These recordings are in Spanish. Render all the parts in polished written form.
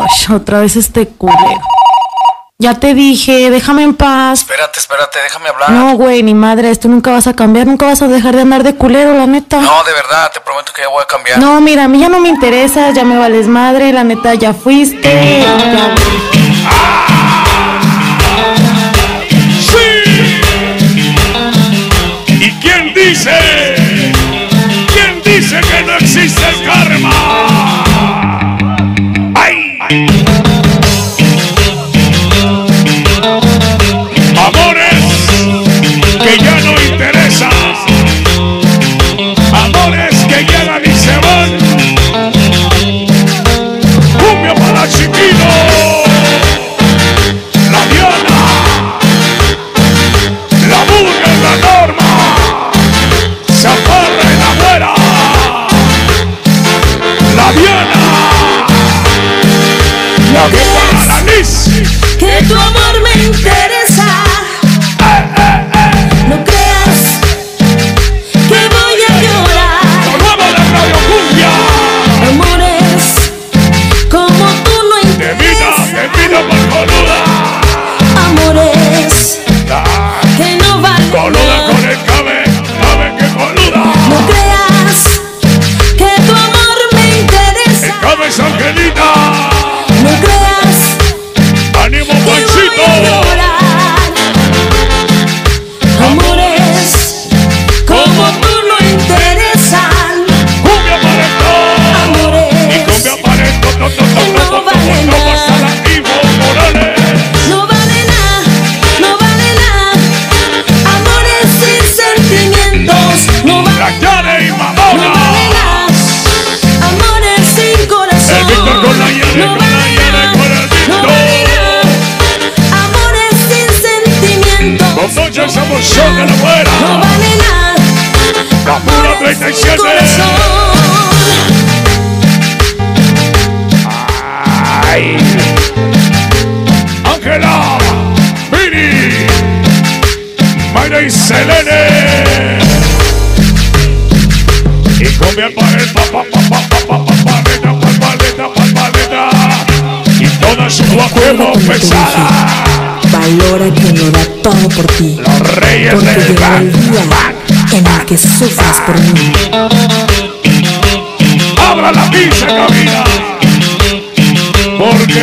Otra vez este culero. Ya te dije, déjame en paz. Espérate, déjame hablar. No, güey, ni madre, tú nunca vas a cambiar, nunca vas a dejar de andar de culero, la neta. No, de verdad, te prometo que ya voy a cambiar. No, mira, a mí ya no me interesa, ya me vales madre, la neta, ya fuiste. ¡Sí! ¿Y quién dice? ¿Quién dice que no existe el karma? ¡Ay! Amores que ya no interesan, amores que llegan y se van. Cumbia para chiquito, la Diana, la burga en la Norma, Zaparra en la Güera, la Diana, la vieja la Liz. Que tu amor me interesa. No creas que voy a llorar. Lo nuevo de Radio Cumbia. Amores como tú no interesan. Te vida por coluda. Amores que no valen Coluda nada. con el cabe que coluda. No creas que tu amor me interesa. El cabe es Angelita. No creas Ánimo, que voy a Juancito. llorar. Amores como tú no interesan. Cumbia para el todo. Amores Y cumbia para el todo. no valen No nada. pasa la Ivo Morales. No vale nada, no vale nada. Amores sin sentimientos. No La vale Yane y no Mamona. vale nada. Amores sin corazón. El Víctor con la Yane, No con la vale Yane, nada, con el no Víctor. vale nada. Amores sin sentimientos. Con mucha samorzón de la Güera. No vale nada. La pura Amores sin 37. corazón. Ay. Ángela, Vini, Mayra y Selene. Y cumbia para el paleta. Y toda su acuerdo pesada. Valora quien lo da todo por ti, Los reyes porque del llegará el día back. en el que sufras por mí. Abra la pizza, cabina. Porque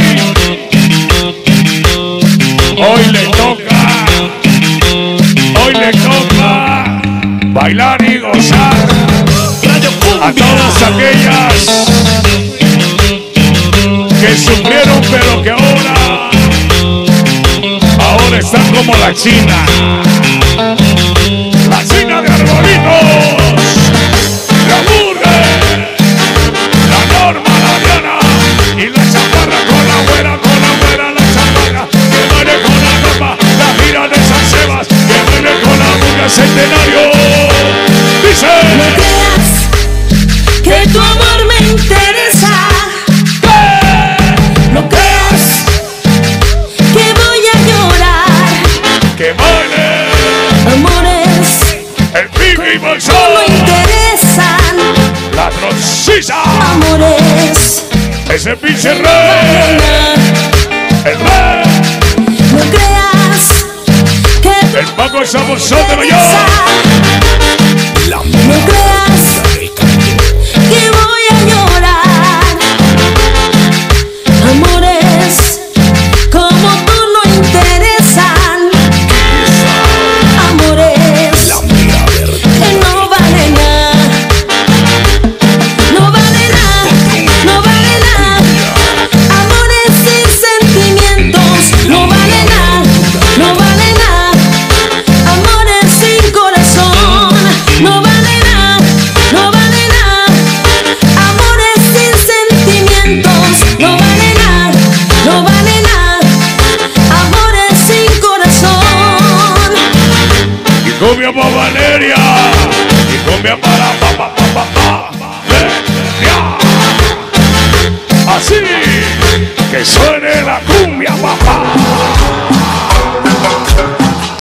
hoy le toca bailar y gozar a todas aquellas que sufrieron pero que ahora están como la China de Arbolitos, la Burga, la Norma, la Diana y la Chaparra con la Güera, la Chaparra que baile con la Norma, la gira de San Sebas que baile con la Burga Centenario. Dice: No creas que tu amor me interesa. No creas que voy a llorar. que baile Amores el Pique y no Bolsón, interesan. la Troncisa, Amores ese pinche no valen rey, nada. el rey, No creas que el Paco Samorzón de Nueva interesa. York. No creas que voy a llorar. Amores como tú no interesan. Amores que no valen nada. No vale nada, no vale nada. Amores sin sentimientos. No vale nada, no vale nada. Amores sin corazón. No vale nada, no vale nada. Amores sin sentimientos. No vale nada, no vale nada. Amores sin corazón. Y cumbia para Valeria.